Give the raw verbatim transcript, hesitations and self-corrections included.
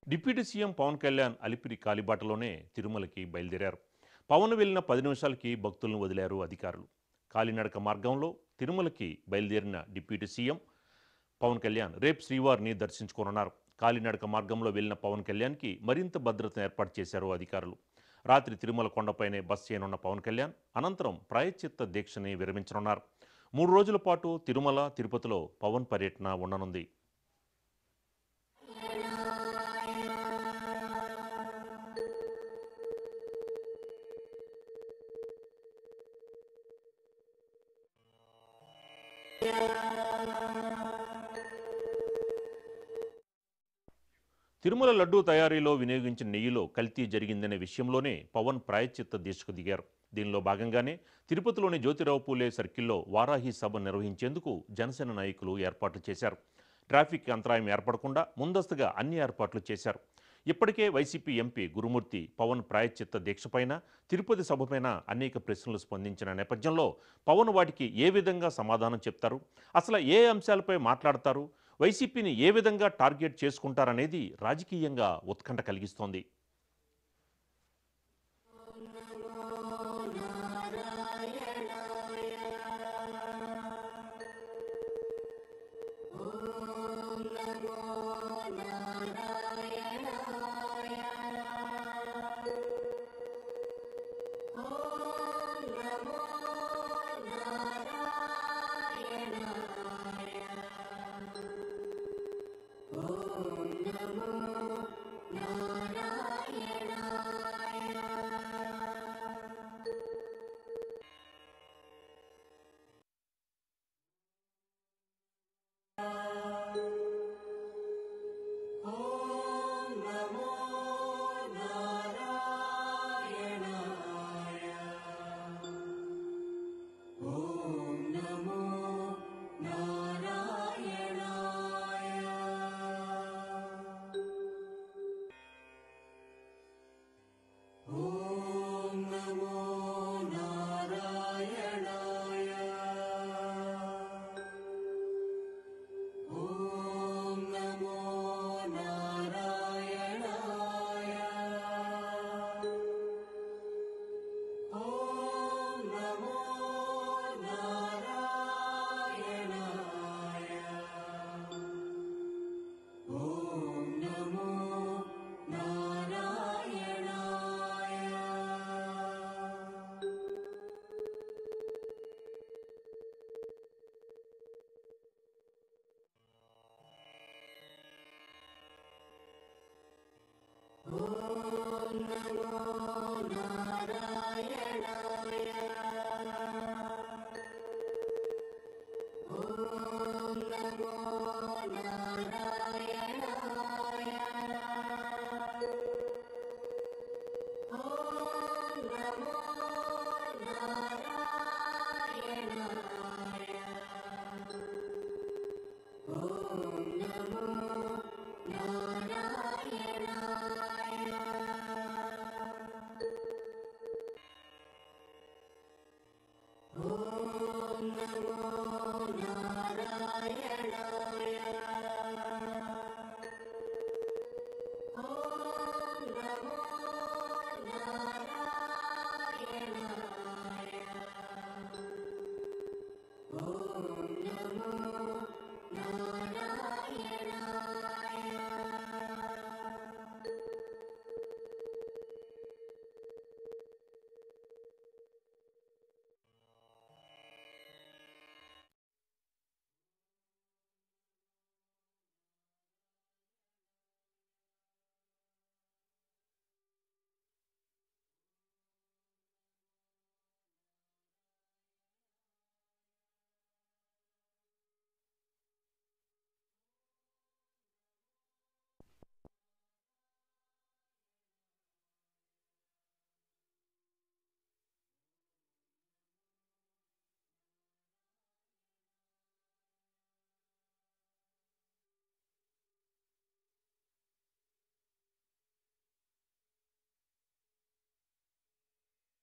Deputy CM Pawan Kalyan Alipiri కాలిబాటలోనే తిరుమలకి బయలుదేరారు. పవన్ వెళ్లిన పది నిమిషాలకి భక్తులను వదిలారు అధికారులు. కాలినడక మార్గంలో తిరుమలకి బయలుదేరిన డిప్యూటీ సీఎం పవన్ కళ్యాణ్ రేపు శ్రీవారిని దర్శించుకోనున్నారు. కాలినడక మార్గంలో వెళ్లిన పవన్ కళ్యాణ్కి మరింత భద్రతను ఏర్పాటు చేశారు అధికారులు. రాత్రి తిరుమల కొండపైనే బస చేయనున్న పవన్ కళ్యాణ్ అనంతరం ప్రాయశ్చిత్త దీక్షని విరమించనున్నారు. మూడు రోజుల పాటు తిరుమల, తిరుపతిలో పవన్ పర్యటన ఉండనుంది. తిరుమల లడ్డూ తయారీలో వినియోగించిన నెయ్యిలో కల్తీ జరిగిందనే విషయంలోనే పవన్ ప్రాయశ్చిత్త దీక్షకు దిగారు. దీనిలో భాగంగానే తిరుపతిలోని జ్యోతిరావు పూలే సర్కిల్లో వారాహి సభ నిర్వహించేందుకు జనసేన నాయకులు ఏర్పాట్లు చేశారు. ట్రాఫిక్ అంతరాయం ఏర్పడకుండా ముందస్తుగా అన్ని ఏర్పాట్లు చేశారు. ఇప్పటికే వైసీపీ ఎంపీ గురుమూర్తి పవన్ ప్రాయశ్చిత్త దీక్షపైన, తిరుపతి సభపైన అనేక ప్రశ్నలు స్పందించిన నేపథ్యంలో పవన్ వాటికి ఏ విధంగా సమాధానం చెప్తారు, అసలు ఏ అంశాలపై మాట్లాడతారు, వైసీపీని ఏ విధంగా టార్గెట్ చేసుకుంటారనేది రాజకీయంగా ఉత్కంఠ కలిగిస్తోంది. Oh